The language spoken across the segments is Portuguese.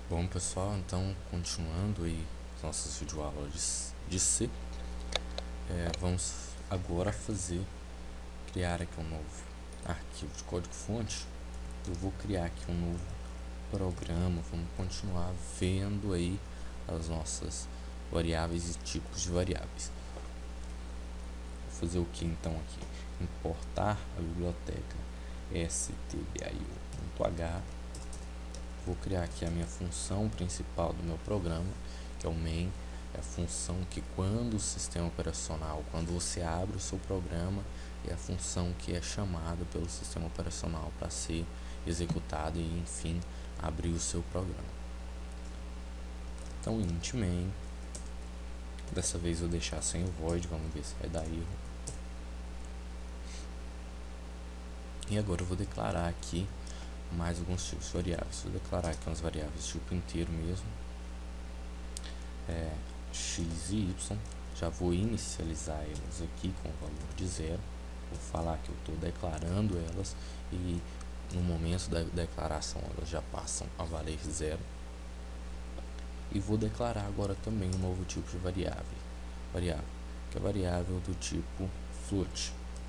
Bom pessoal, então continuando aí as nossas videoaulas de C, vamos agora criar aqui um novo arquivo de código-fonte. Eu vou criar aqui um novo programa, vamos continuar vendo aí as nossas variáveis e tipos de variáveis. Vou fazer o que então aqui? Importar a biblioteca stdio.h. Vou criar aqui a minha função principal do meu programa, que é o main. É a função que quando o sistema operacional, quando você abre o seu programa, é a função que é chamada pelo sistema operacional para ser executado e enfim abrir o seu programa. Então int main, dessa vez eu vou deixar sem o void, vamos ver se vai dar erro. E agora eu vou declarar aqui mais alguns tipos de variáveis. Vou declarar aqui umas variáveis tipo inteiro mesmo, x e y. Já vou inicializar elas aqui com o valor de 0. Vou falar que eu estou declarando elas e no momento da declaração elas já passam a valer 0. E vou declarar agora também um novo tipo de variável, que é a variável do tipo float.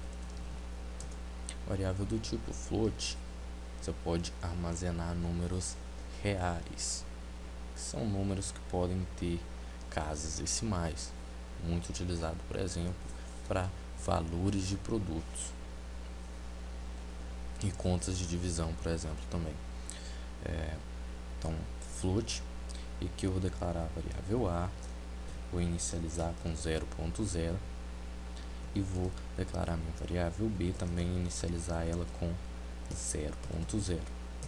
Variável do tipo float, você pode armazenar números reais, que são números que podem ter casas decimais, muito utilizado, por exemplo, para valores de produtos e contas de divisão, por exemplo, também. Então, float, e aqui eu vou declarar a variável a, vou inicializar com 0.0 e vou declarar minha variável b, também inicializar ela com 0.0.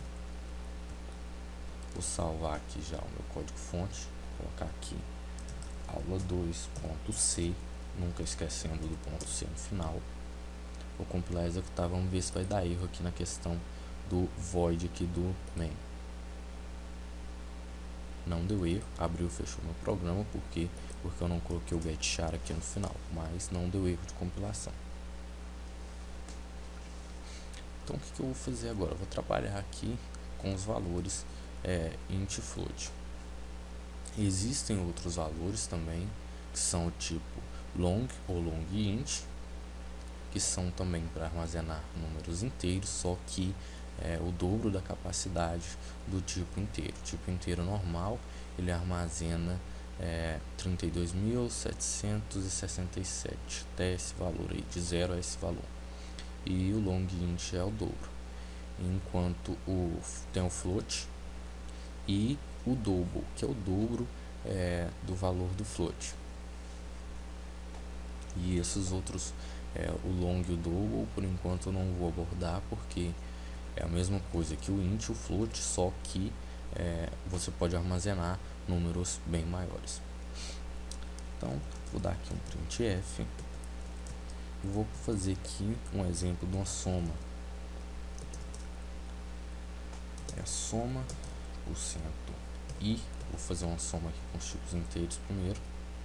Vou salvar aqui já o meu código-fonte, colocar aqui aula 2.c, nunca esquecendo do ponto C no final. Vou compilar e executar, vamos ver se vai dar erro aqui na questão do void aqui do main. Não deu erro, abriu e fechou meu programa, porque eu não coloquei o getChar aqui no final, mas não deu erro de compilação. Então o que eu vou fazer agora? Eu vou trabalhar aqui com os valores int float. Existem outros valores também, que são o tipo long ou long int, que são também para armazenar números inteiros, só que o dobro da capacidade do tipo inteiro. O tipo inteiro normal, ele armazena 32.767, até esse valor aí, de 0 a esse valor. E o long int é o dobro. Enquanto tem o float e o double, que é o dobro do valor do float. E esses outros, o long e o double, por enquanto eu não vou abordar, porque é a mesma coisa que o int e o float, só que você pode armazenar números bem maiores. Então, vou dar aqui um printf e vou fazer aqui um exemplo de uma soma. É a soma % i, vou fazer uma soma aqui com os tipos inteiros primeiro,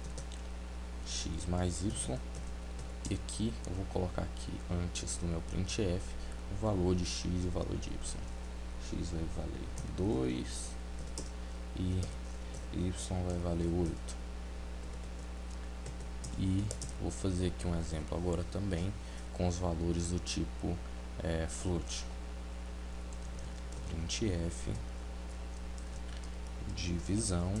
x mais y, e aqui eu vou colocar aqui antes do meu printf o valor de x e o valor de y. X vai valer 2 e y vai valer 8. E vou fazer aqui um exemplo agora também com os valores do tipo float. Printf divisão,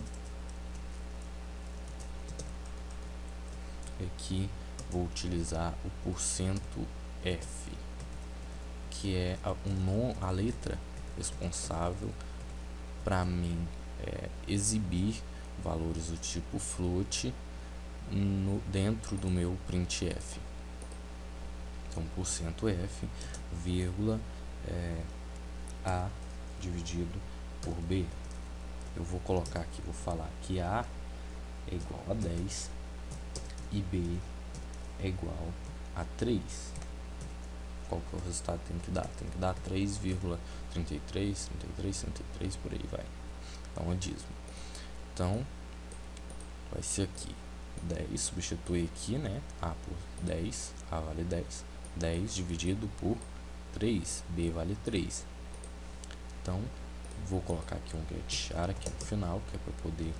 aqui vou utilizar o %f, que é a letra responsável para mim exibir valores do tipo float dentro do meu printf. Então, %f, vírgula, a dividido por b. Eu vou colocar aqui, vou falar que a é igual a 10 e b é igual a 3. Qual que é o resultado que tem que dar? Tem que dar 3,33, 33, 33, por aí vai. Então, é dízimo. Então, vai ser aqui 10, substitui aqui, né? A por 10, A vale 10. 10 dividido por 3, B vale 3. Então, Vou colocar aqui um getChar aqui no final, que é para poder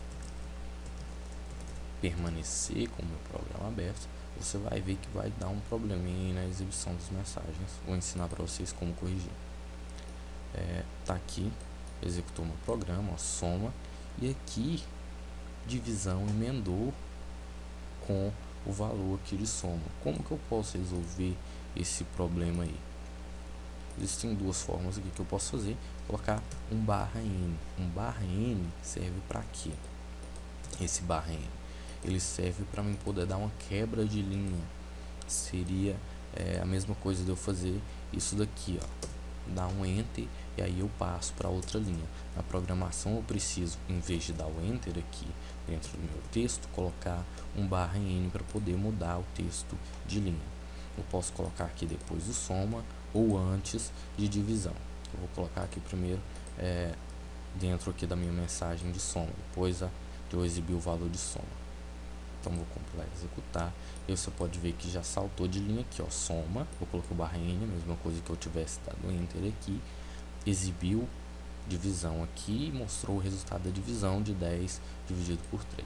permanecer com o meu programa aberto. Você vai ver que vai dar um probleminha na exibição das mensagens. Vou ensinar para vocês como corrigir. Tá aqui, executou meu programa, ó, soma, e aqui divisão emendou com o valor aqui de soma. Como que eu posso resolver esse problema aí? Existem duas formas aqui que eu posso fazer. Colocar um /n. Um /n serve para quê? Esse /n ele serve para mim poder dar uma quebra de linha. Seria a mesma coisa de eu fazer isso daqui, ó, dar um enter e aí eu passo para outra linha. Na programação eu preciso, em vez de dar o enter aqui dentro do meu texto, colocar um /n para poder mudar o texto de linha. Eu posso colocar aqui depois do soma ou antes de divisão. Eu vou colocar aqui primeiro dentro aqui da minha mensagem de soma, depois de eu exibir o valor de soma. Então vou compilar e executar. E você pode ver que já saltou de linha aqui, ó, soma. Eu coloquei o /n, a mesma coisa que eu tivesse dado enter aqui. Exibiu divisão aqui e mostrou o resultado da divisão de 10 dividido por 3.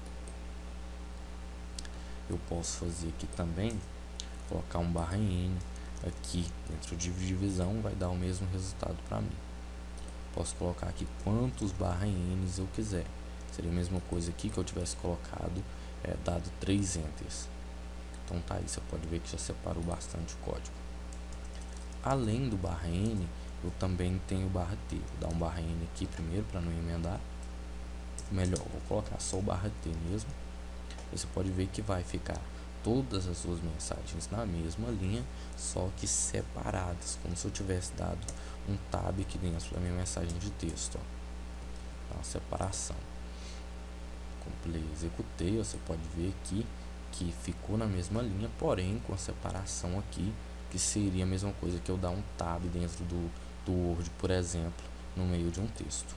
Eu posso fazer aqui também, colocar um /n aqui dentro de divisão, vai dar o mesmo resultado para mim. Posso colocar aqui quantos /n's eu quiser. Seria a mesma coisa aqui que eu tivesse colocado dado 3 enters. Então tá aí, você pode ver que já separou bastante o código. Além do /n, eu também tenho o /t. Vou dar um /n aqui primeiro para não emendar. Melhor, vou colocar só o /t mesmo. Você pode ver que vai ficar todas as suas mensagens na mesma linha, só que separadas, como se eu tivesse dado um tab aqui dentro da minha mensagem de texto, ó. Uma separação. Compilei, executei, você pode ver aqui que ficou na mesma linha, porém com a separação aqui, que seria a mesma coisa que eu dar um tab dentro do Word, por exemplo, no meio de um texto.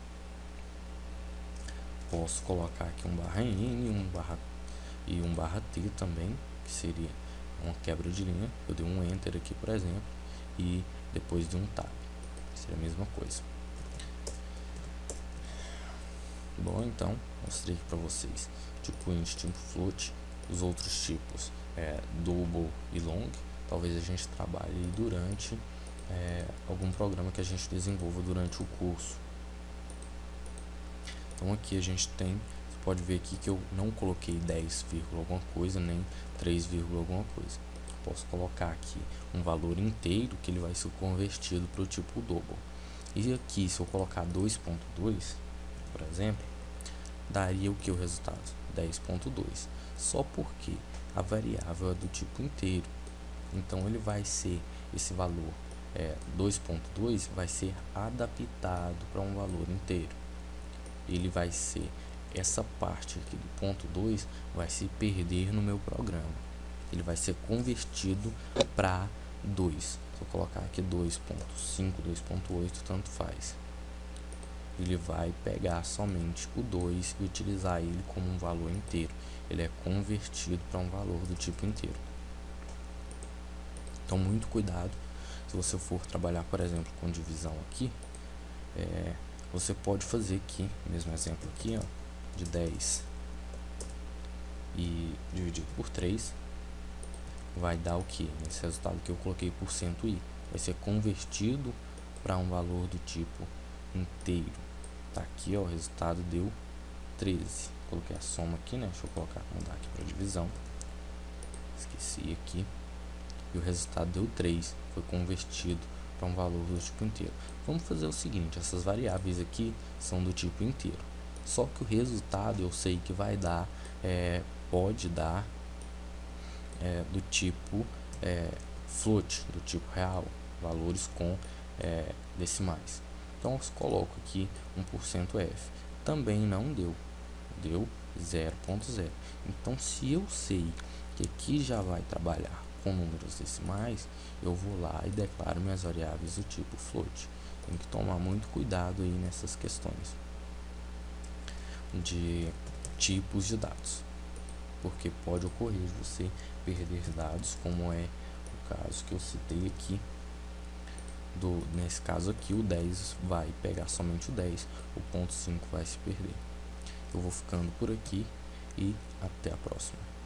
Posso colocar aqui um /n e um /t também, que seria uma quebra de linha. Eu dei um enter aqui, por exemplo, e depois de um tab, seria a mesma coisa. Bom, então mostrei aqui para vocês tipo int, tipo float, os outros tipos double e long. Talvez a gente trabalhe durante algum programa que a gente desenvolva durante o curso. Então aqui a gente tem, você pode ver aqui que eu não coloquei 10, alguma coisa, nem 3, alguma coisa. Posso colocar aqui um valor inteiro que ele vai ser convertido para o tipo double. E aqui, se eu colocar 2.2, por exemplo, daria o que o resultado? 10.2. Só porque a variável é do tipo inteiro. Então ele vai ser, esse valor 2.2 vai ser adaptado para um valor inteiro. Ele vai ser, essa parte aqui do ponto 2 vai se perder no meu programa. Ele vai ser convertido para 2. Se eu colocar aqui 2.5, 2.8, tanto faz. Ele vai pegar somente o 2 e utilizar ele como um valor inteiro. Ele é convertido para um valor do tipo inteiro. Então, muito cuidado. Se você for trabalhar, por exemplo, com divisão aqui, você pode fazer aqui, mesmo exemplo aqui, ó, de 10 e dividido por 3, vai dar o que? Nesse resultado que eu coloquei por cento i, vai ser convertido para um valor do tipo inteiro. Tá aqui, ó, o resultado deu 13. Coloquei a soma aqui, né? Deixa eu colocar, mudar aqui para divisão. Esqueci aqui. E o resultado deu 3. Foi convertido para um valor do tipo inteiro. Vamos fazer o seguinte, essas variáveis aqui são do tipo inteiro. Só que o resultado eu sei que vai dar, pode dar do tipo float, do tipo real, valores com decimais. Então eu coloco aqui 1%f. Também não deu, deu 0.0. Então se eu sei que aqui já vai trabalhar com números decimais, eu vou lá e declaro minhas variáveis do tipo float. Tem que tomar muito cuidado aí nessas questões de tipos de dados, porque pode ocorrer de você perder dados, como é o caso que eu citei aqui nesse caso aqui, o 10 vai pegar somente o 10, o ponto 5 vai se perder. Eu vou ficando por aqui e até a próxima.